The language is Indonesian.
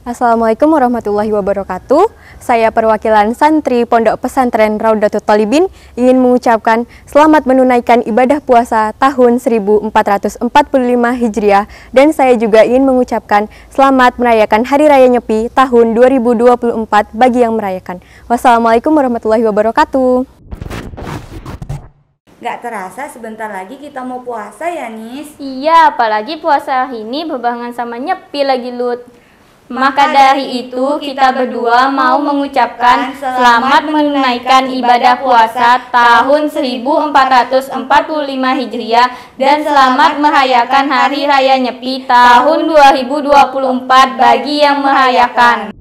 Assalamualaikum warahmatullahi wabarakatuh. Saya perwakilan santri Pondok Pesantren Raudatul Thalibin ingin mengucapkan selamat menunaikan ibadah puasa tahun 1445 Hijriah dan saya juga ingin mengucapkan selamat merayakan Hari Raya Nyepi tahun 2024 bagi yang merayakan. Wassalamualaikum warahmatullahi wabarakatuh. Gak terasa sebentar lagi kita mau puasa ya, Nis? Iya, apalagi puasa ini berbarengan sama Nyepi lagi, Lut. Maka dari itu kita berdua mau mengucapkan selamat menunaikan ibadah puasa tahun 1445 Hijriah dan selamat merayakan Hari Raya Nyepi tahun 2024 bagi yang merayakan.